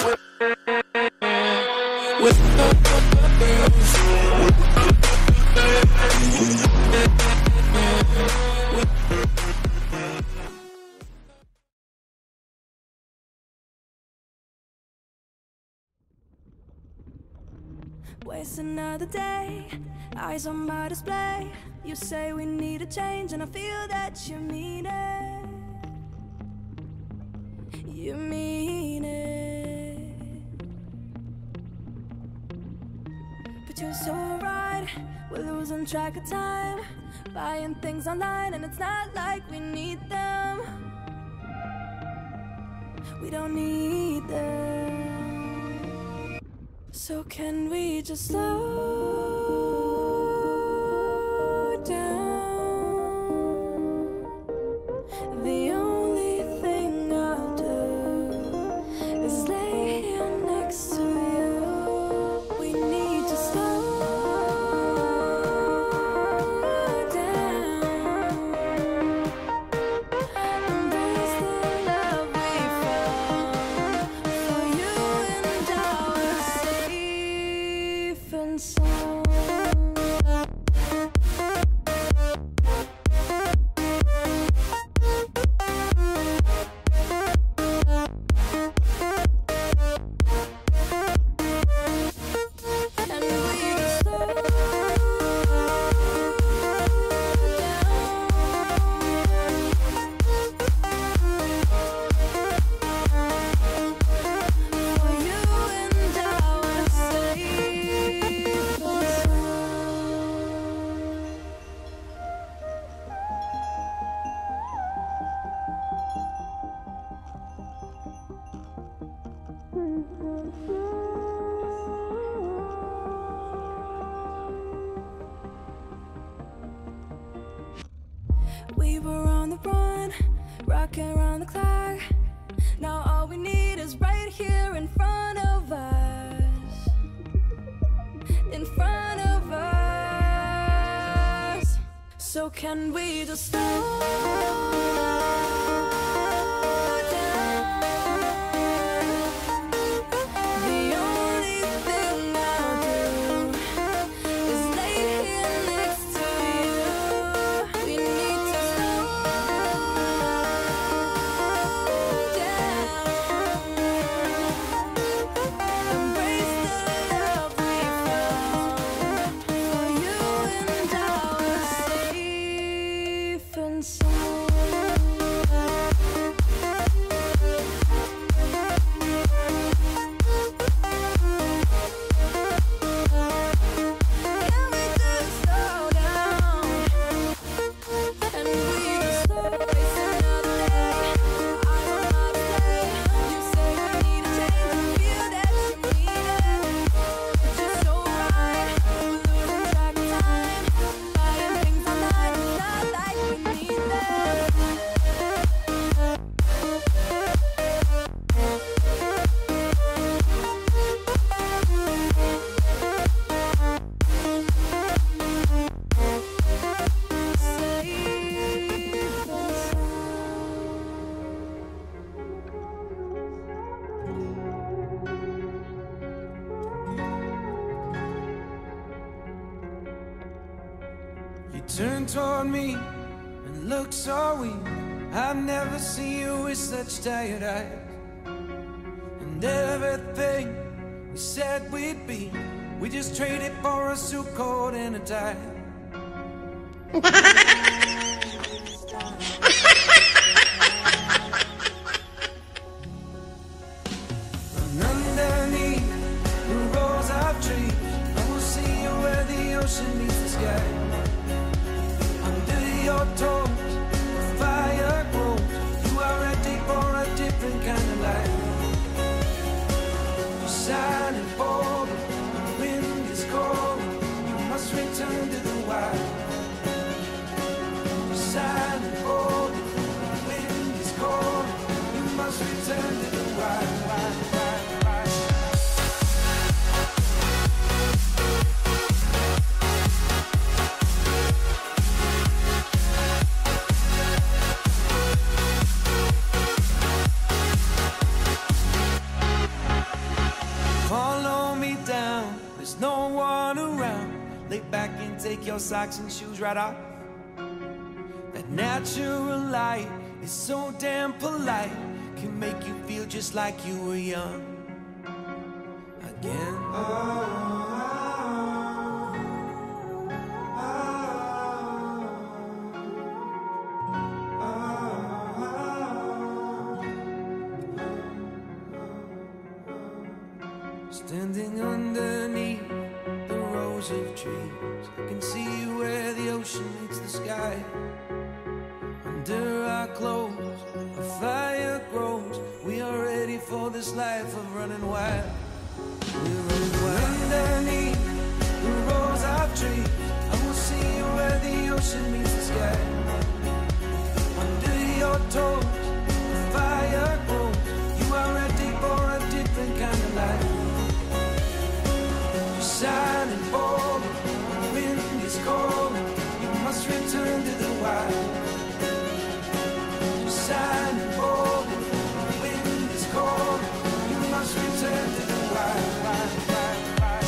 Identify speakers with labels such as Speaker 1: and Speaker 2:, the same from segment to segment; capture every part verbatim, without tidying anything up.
Speaker 1: Waste another day, eyes on my display. You say we need a change, and I feel that you mean it. You mean it. But you're so right, we're losing track of time, buying things online, and it's not like we need them. We don't need them. So can we just slow down? The only thing I'll do is lay here next to you. We need to slow down. Embrace the love we found. For you and I were safe and sound. And we just slow down. For you and I were safe and sound. We were on the run, rocking around the clock. Now all we need is right here in front of us. In front of us. So can we just slow down? The only thing I'll do is lay here next to you. We need to slow down. Embrace the love we found. For you and I were safe and sound. Can we just slow down? And we just slow waste another day. Eyes on my display. You say we need a change, and feel that you mean it. But you're so right, we're losing track of time, buying things online, it's not like we need them. Safe and
Speaker 2: You turned toward me and looked so weak. I've never seen you with such tired eyes. And everything we said we'd be, we just traded for a suit coat and a tie. And underneath the rows of trees, I will see you where the ocean meets the sky. Under your toes, the fire grows. You are ready for a different kind of life. You're shining forward, the wind is cold. You must return to the wild. You're shining forward, the wind is cold. You must return to the wild. wild, wild, wild. there's no one around. Lay back and take your socks and shoes right off. That natural light is so damn polite, can make you feel just like you were young again. Standing underneath the rows of trees, I can see where the ocean meets the sky. Under our clothes, a fire grows. We are ready for this life of running wild. We're running wild. Underneath the rows of trees, I will see where the ocean meets the sky. Under your toes, the fire grows. You are ready for a different kind of life. Shining bold, the wind is cold. You must return to the wild. Shining bold, the wind is cold. You must return to the wild, wild, wild, wild.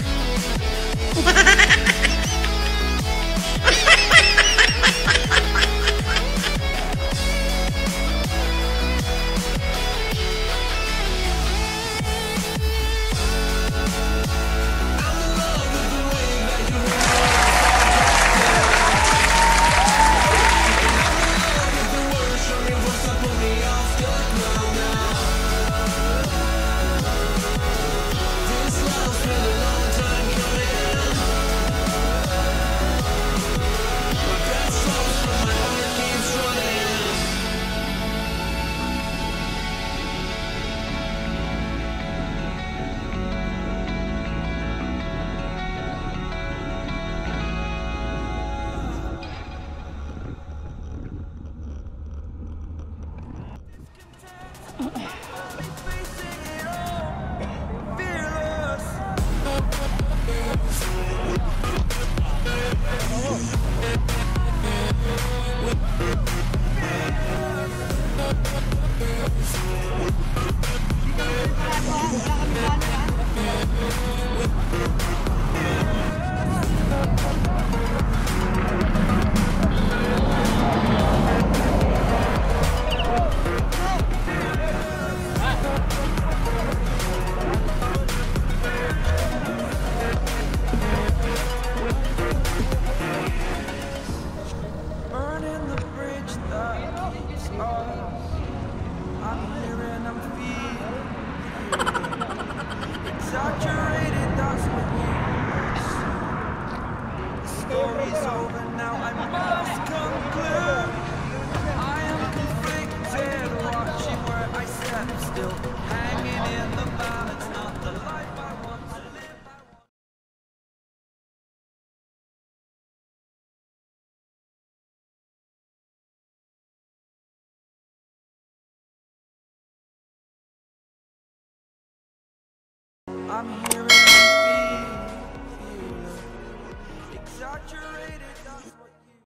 Speaker 3: Ha ha ha!
Speaker 2: story's over now, I must conclude. I am conflicted, watching where I step still, hanging in the balance, not the life I want to live. I want I'm hearing you feel, exaggerated.